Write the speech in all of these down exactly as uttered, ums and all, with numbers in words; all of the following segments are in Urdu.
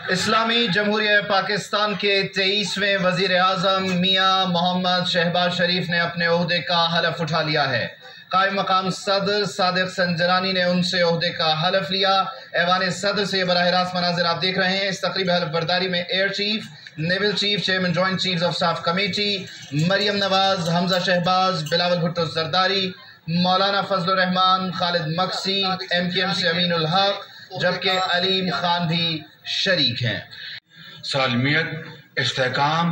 اسلامی جمہوریہ پاکستان کے تیئیسویں وزیر اعظم میاں محمد شہباز شریف نے اپنے عہدے کا حلف اٹھا لیا ہے۔ قائم مقام صدر صادق سنجرانی نے ان سے عہدے کا حلف لیا۔ ایوان صدر سے یہ براہ راست مناظر آپ دیکھ رہے ہیں۔ اس تقریب حلف برداری میں air chief, naval chief, chairman joint chiefs of staff committee, Maryam Nawaz, Hamza Shahbaz, Bilawal Bhutto Zardari, Maulana Fazal ur Rehman, Khalid مکسی، ایم کیو ایم سے امین الحق، جبکہ علیم خان بھی شریک ہیں۔ سالمیت، استحکام،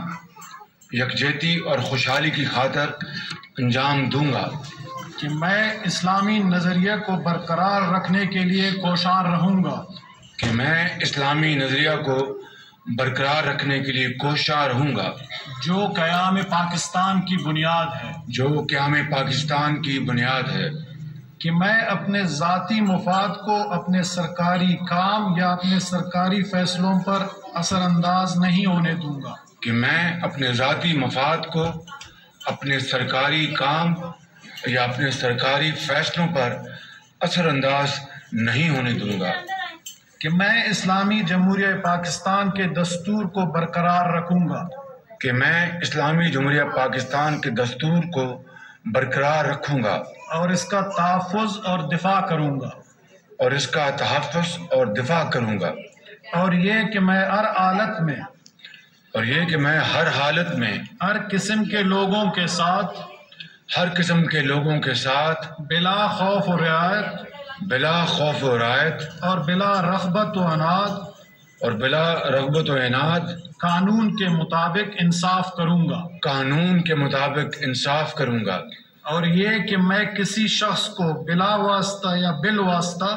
یکجہتی اور خوشحالی کی خاطر انجام دوں گا کہ میں اسلامی نظریہ کو برقرار رکھنے کے لیے کوشاں رہوں گا کہ میں اسلامی نظریہ کو برقرار رکھنے کے لیے کوشاں رہوں گا جو قیام پاکستان کی بنیاد ہے جو قیام پاکستان کی بنیاد ہے کہ میں اپنے ذاتی مفاد کو اپنے سرکاری کام یا اپنے سرکاری فیصلوں پر اثر انداز نہیں ہونے دوں گا کہ میں اپنے ذاتی مفاد کو اپنے سرکاری کام یا اپنے سرکاری فیصلوں پر اثر انداز نہیں ہونے دوں گا کہ میں اسلامی جمہوریہ پاکستان کے دستور کو برقرار رکھوں گا کہ میں اسلامی جمہوریہ پاکستان کے دستور کو برقرار رکھوں گا اور اس کا تحفظ اور دفاع کروں گا اور اس کا تحفظ اور دفاع کروں گا اور یہ کہ میں ہر حالت میں اور یہ کہ میں ہر حالت میں ہر قسم کے لوگوں کے ساتھ ہر قسم کے لوگوں کے ساتھ بلا خوف و رعایت بلا خوف و رعایت اور بلا رغبت و عناد اور بلا رغبت و عناد قانون کے مطابق انصاف کروں گا قانون کے مطابق انصاف کروں گا اور یہ کہ میں کسی شخص کو بلا واسطہ یا بالواسطہ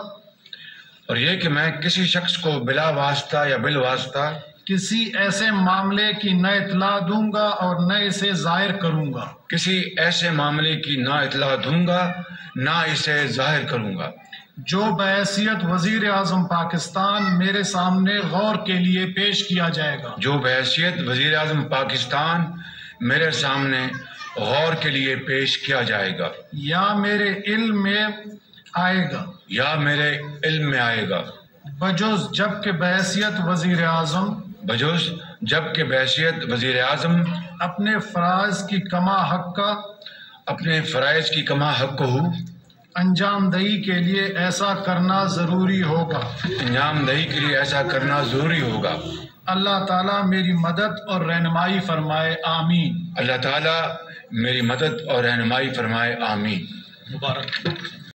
اور یہ کہ میں کسی شخص کو بلا واسطہ یا بالواسطہ کسی ایسے معاملے کی نہ اطلاع دوں گا اور نہ اسے ظاہر کروں گا کسی ایسے معاملے کی نہ اطلاع دوں گا نہ اسے ظاہر کروں گا جو بحیثیت وزیر اعظم پاکستان میرے سامنے غور کے لیے پیش کیا جائے گا جو بحیثیت وزیر اعظم پاکستان میرے سامنے غور کے لیے پیش کیا جائے گا یا میرے علم میں آئے گا یا میرے علم میں آئے گا بجز جب کہ بحیثیت وزیر اعظم بجز جب کہ بحیثیت وزیر اعظم اپنے فرائض کی کما حق کا اپنے فرائض کی کما حق کو انجام دہی کے لیے ایسا کرنا ضروری ہوگا انجام دہی کے لیے ایسا کرنا ضروری ہوگا اللہ تعالیٰ میری مدد اور رہنمائی فرمائے آمین اللہ تعالیٰ میری مدد اور رہنمائی فرمائے آمین مبارک